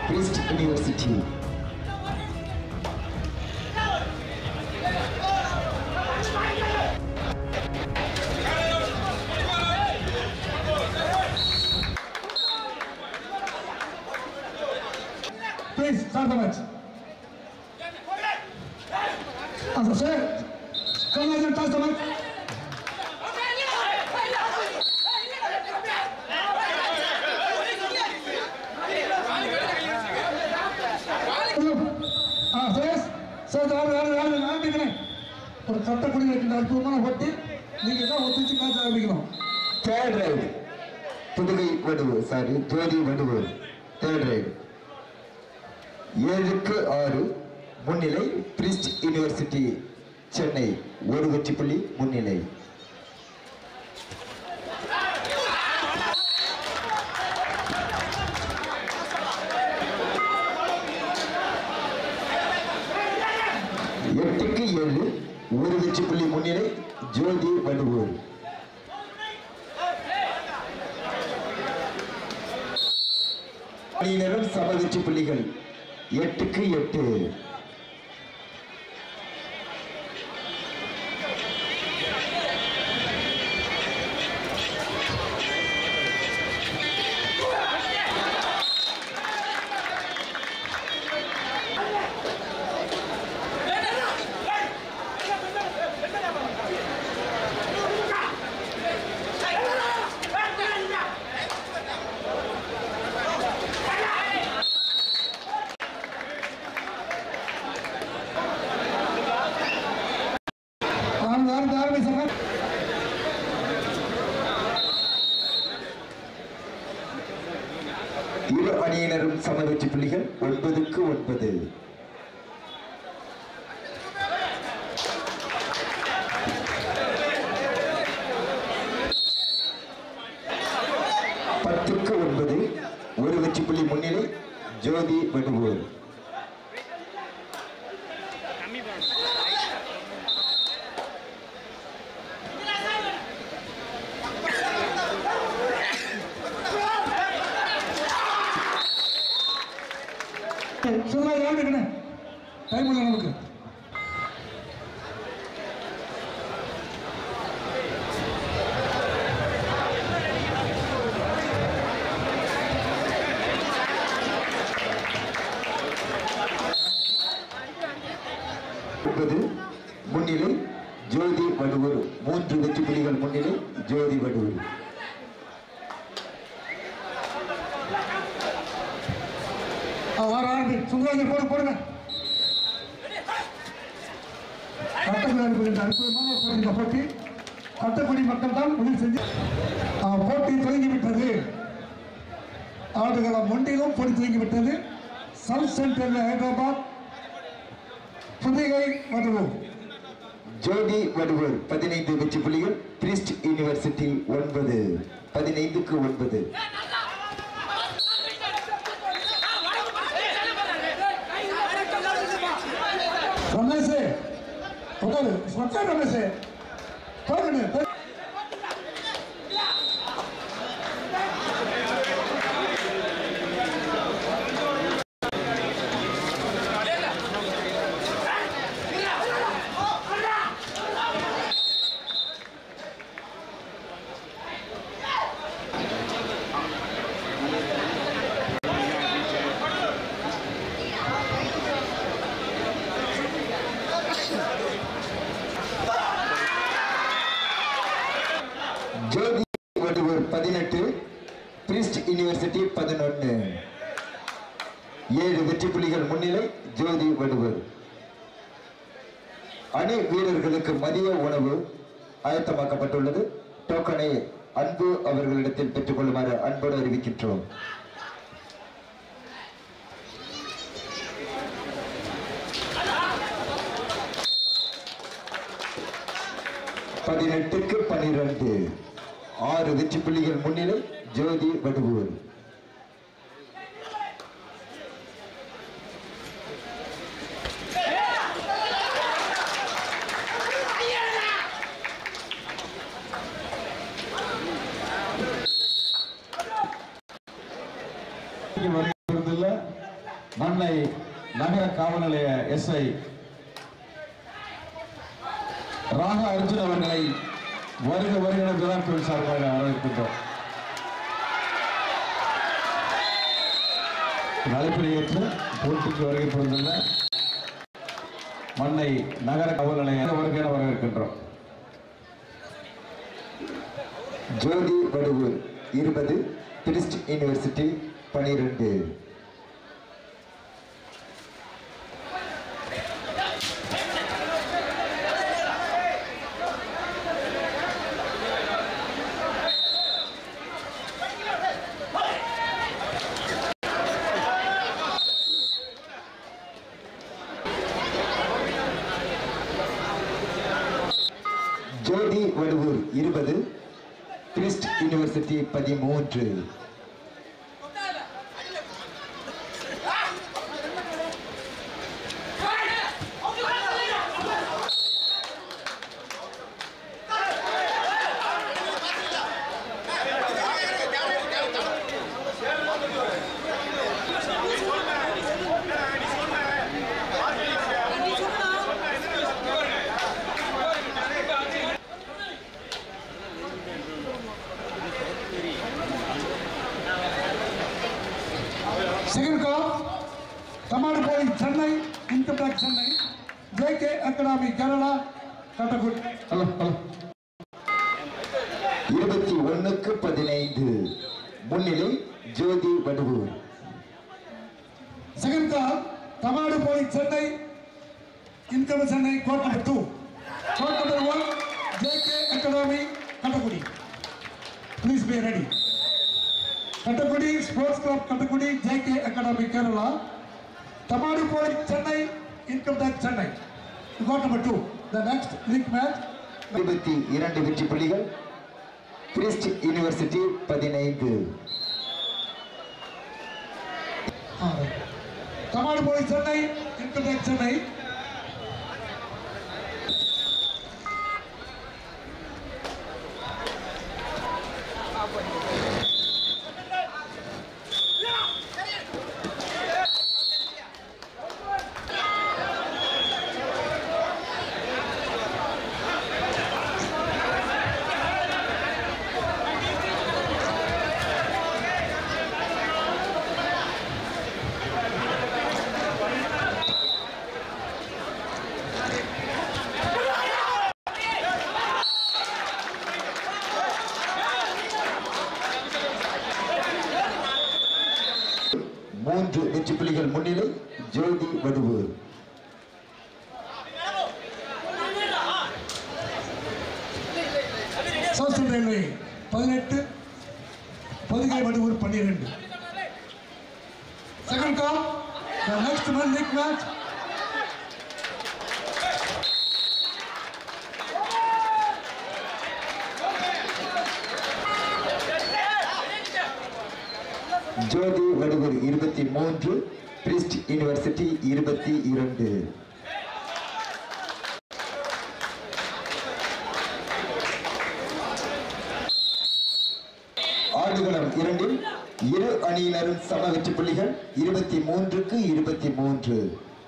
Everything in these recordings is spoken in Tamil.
Priest University. Please start the match. Sir, come on, toss the match. ஒரு சட்டப்படி வைக்கின்ற அற்புதமான போட்டி நீங்க தான் ஒத்துச்சு மேட்ச் ஆரம்பிக்கணும். Third raid Pudugai Vaduvoor Jothi Vaduvoor third raid 7-6 முன்னிலை பிரிஸ்ட் யூனிவர்சிட்டி சென்னை ஒரு வெற்றி புள்ளி முன்னிலை. எட்டுக்கு 7 ஒரு வெற்றி புள்ளி முன்னிலை ஜோதி வடுவூர். அணியினரும் சம வெற்றி புள்ளிகள் 8-8. இரு அணியினரும் சம வெற்றி புள்ளிகள் 9-9. பத்துக்கு 9 ஒரு வெற்றி புள்ளி முன்னிலை ஜோதி வடுவூர். சும்மா யாருக்குண்ணே டைம் இல்லை நமக்கு. முன்னிலை ஜோதி வடுவூர் 3 வெற்றி புள்ளிகள் முன்னிலை ஜோதி வடுவூர். போடுங்க அற்புதமான போட்டி சட்டப்படி மக்கள் தான் முடிவு செஞ்சு போட்டி தொடங்கிவிட்டது. ஆடுகளம் ஒன்றிலும் போட்டி தொடங்கிவிட்டது. South Central Hyderabad Pudugai Vaduvoor. ஜோதி வடுவூர் 15 வெற்றி புள்ளிகள் Christ university 9 15-9. Ramesh Ramesh Jothi Vaduvoor 18 Christ university 11 7 வெற்றி புள்ளிகள் முன்னிலை ஜோதி வடுவூர். அணி வீரர்களுக்கு மதிய உணவு ஆயத்தமாக்கப்பட்டுள்ளது. டோக்கனை அன்பு அவர்களிடத்தில் பெற்றுக் கொள்ளுமாறு அன்போடு அறிவிக்கின்றோம். பதினெட்டுக்கு 12 6 வெற்றி புள்ளிகள் முன்னிலை ஜோதி வடுவூர். வருகிறதில்லை மண்ணை நகர காவல் நிலைய எஸ்ஐ ராக அர்ஜுன் அவர்களை வருக வருகிற விழாக்கள் சார்பாக வரவேற்கின்றோம். அழைப்பினை ஏற்று போட்டிக்கு வருகை புரிந்துள்ள மண்ணை நகர காவல் நிலைய வருகிற வரவேற்கின்றோம். Jothi Vaduvoor 20, Christ university 12. Jothi Vaduvoor 20, Christ university 13. Second call, Tamil Police Chennai, Income Tax Chennai, JK Academy Kerala, Katakut. Hello 21க்கு 15 முன்னிலை Jothi Vaduvur. Second call, Tamil Police Chennai, Income Chennai, Court number 2. Court number 1, JK Academy, Katakudi. Please be ready. Katakudi Sports Club Katakudi, JK Academy Kerala, Tamil Police Chennai, Income Tax Chennai. Court number 2. The next league match. 22 வெற்றி புள்ளிகள் Christ university 15. Tamil Police Chennai, Income Tax Chennai. மூன்று வெற்றி புள்ளிகள் முன்னிலை Jothi Vaduvoor. Southern Railway 18, Podigai Vaduvur 12. Second call, the next one league match. Jothi Vaduvoor 23, Christ university 22. ஆடுகளம் 2 இரு அணியினரும் சம வெற்றி புள்ளிகள் 23க்கு 23.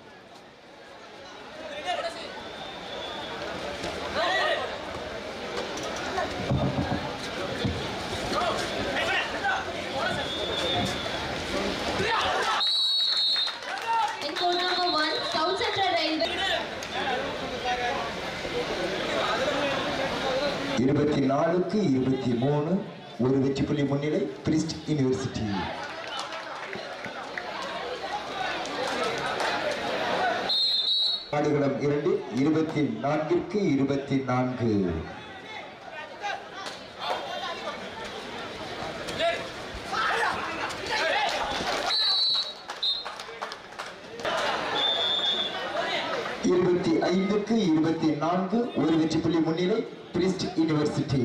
In court number 1, South Central Railway. 24க்கு 23 ஒரு வெற்றி புள்ளி முன்னிலை கிறிஸ்ட் யூனிவர்சிட்டி. ஆடுகளம் 2 24க்கு 24. இருபத்தி 25க்கு 24 ஒரு வெற்றி புள்ளி முன்னிலை Christ university.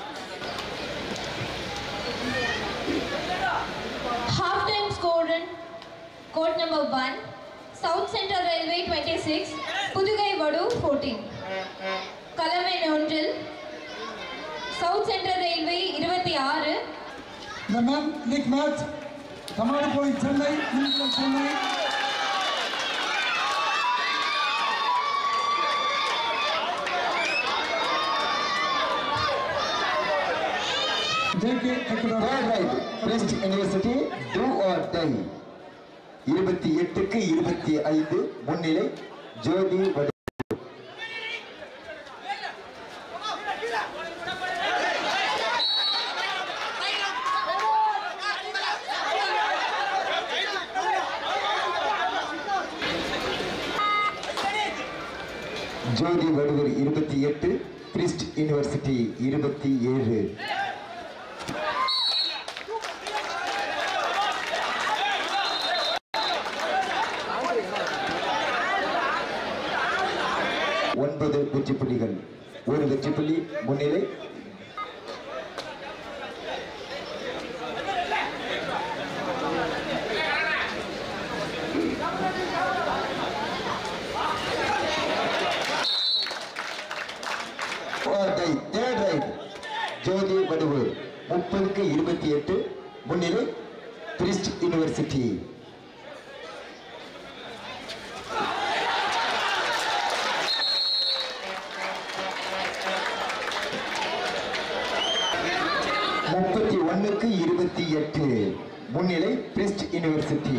Half time score in Court number 1, South Central Railway 26, Pudugai Vadu 14. Kalame Nondil, South Central Railway 26. The men Nick Matt, Tamil Police Chennai, Indian Chennai. JK Academy. Third right, Christ University, do or die. 28க்கு 25 முன்னிலை ஜோதி வடு. Jothi Vaduvoor 28, Christ university 27. ஒன்பது வெற்றி புள்ளிகள், ஒரு வெற்றி புள்ளி முன்னிலை. தேர்ட் ரைட், ஜோதி வடுவூர் 30க்கு 28 முன்னிலை கிறிஸ்ட் யூனிவர்சிட்டி. க்கு 28 முன்னிலை கிறிஸ்ட் யூனிவர்சிட்டி.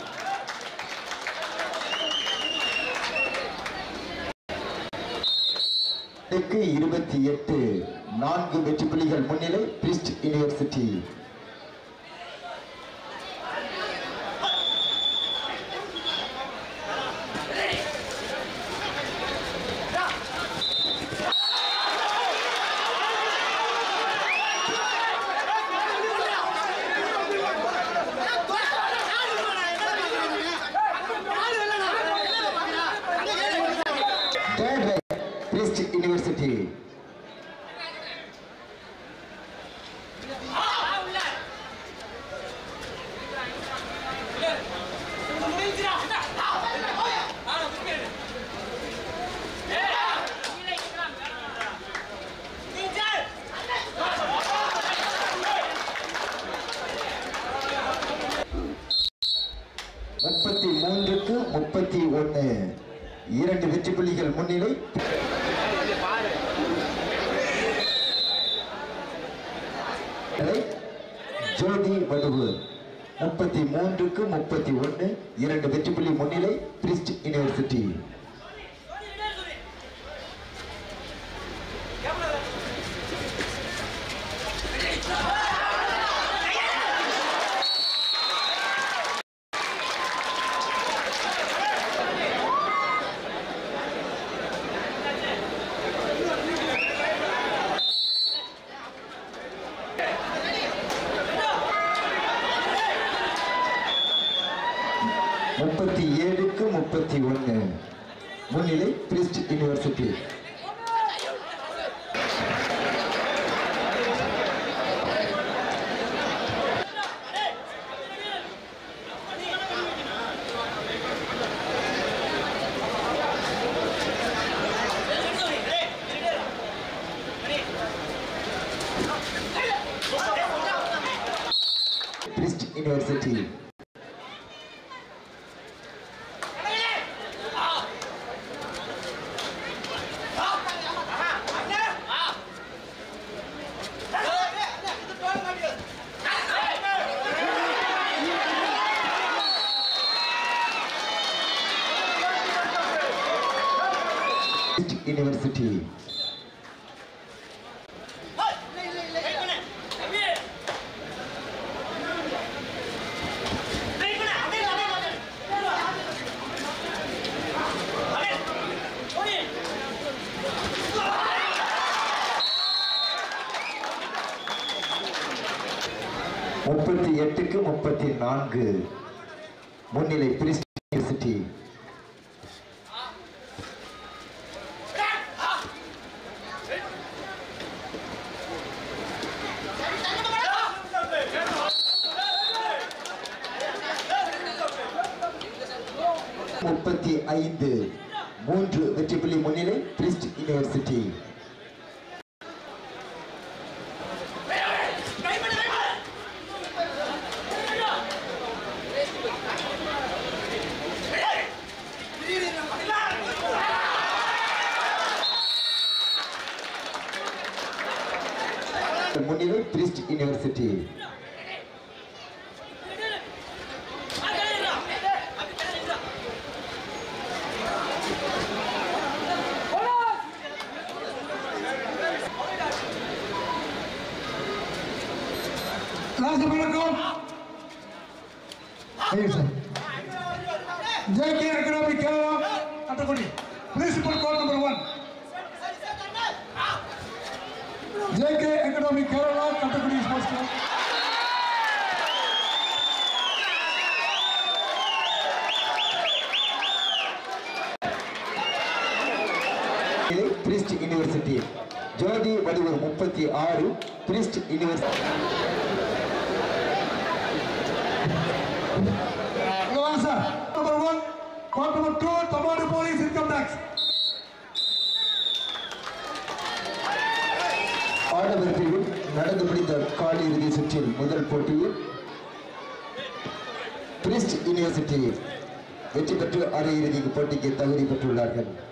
க்கு 28 4 வெற்றி புள்ளிகள் முன்னிலை கிறிஸ்ட் யூனிவர்சிட்டி. யூனிவர்சிட்டி க்கு 31 2 வெற்றி புள்ளிகள் முன்னிலை. ஜோதி வடுவூர் 33க்கு 31 2 வெற்றி புள்ளி முன்னிலை கிறிஸ்ட் யூனிவர்சிட்டி. க்கு 31 முன்னிலை Christ university. Christ university university க்கு 34 முன்னிலை கிறிஸ்ட் யூனிவர்சிட்டி. 35 3 வெற்றி புள்ளி முன்னிலை பிரிஸ்ட் யூனிவர்சிட்டி. முன்னிலை Christ university. JK Academy Kerala Katakudi. Principal court number 1. JK Academy Kerala Katakudi Sports Club. Christ university. Jothi Vaduvoor 36 Christ university. Number 1, court number 2, Tamil Police Income Tax. ஆடவர் பிரிவில் நடந்து முடிந்த காலிறுதி சுற்றில் முதல் போட்டியில் பிரிஸ்ட் யூனிவர்சிட்டி வெற்றி பெற்று அரையிறுதி போட்டிக்கு தகுதி பெற்றுள்ளார்கள்.